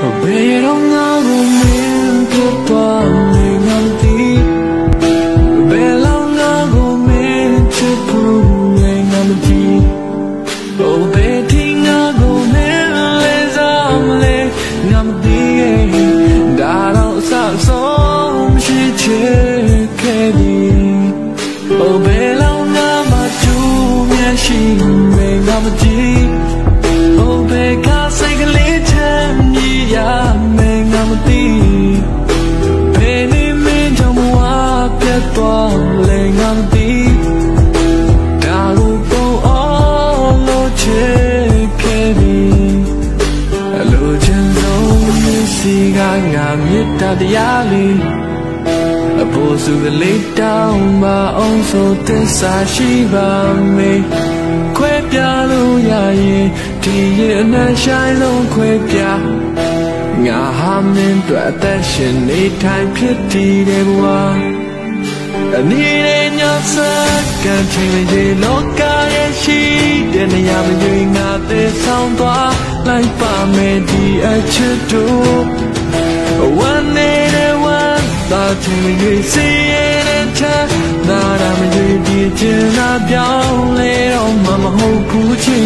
ဘယ်တော့ငါကိုမင်းဖြစ်သွားလေငါမသိဘယ်လောက်ငါကိုမင်းချစ်ဖို့လေငါမသိဘယ်ထိငါကိုမင်းလဲစားမလဲငါမသိဒါတော့အဆဆုံးရှိချစ်ခဲ့သည်ဘယ်လောက်ငါမှကျူးမြတ်ရှိနေငါမသိဘယ်ကစိတ်ကလေးချမ်းမြေ့ရမယ်ငါမသိဘယ်နေမင်းကြောင့်ဝါပြတ်သွားလဲငါမသိဒါကိုပုံအောင်လို့ချစ်ခဲ့သည်အလိုချင်ဆုံးစီကငါမြတ်တရားလေးအဖို့စုကလေးတောင်းပါအောင်ဆိုသစ္စာရှိပါမယ်ခွဲပြလို့ရရင်ဒီရဲ့အနှံ့ဆိုင်ဆုံးခွဲပြငါဟာမင်းတို့အသက်ရှင်နေထိုင်ဖြစ်တည်တဲ့ဘဝအနည်းနဲ့ညစကန်ချိန်လေးလောကရဲ့ရှိတဲ့နေရာမရွေးငါသေးဆောင်သွားလိုက်ပါမယ်ဒီအချစ်တို့one day one that you see it na na me di chin na pyaung le dong ma ma hou khu chi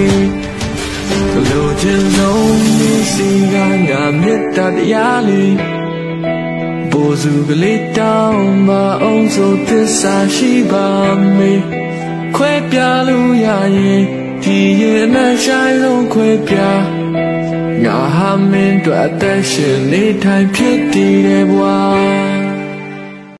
lo chin long ni si ga nga met ta taya le bo su ka le taung ma ong so thissa shi ba me khwe pya lu ya yin di yin na shai long khwe pyaငါဟာမင်းတို့အသက်ရှင်နေထိုင်ဖြစ်တည်တဲ့ဘဝ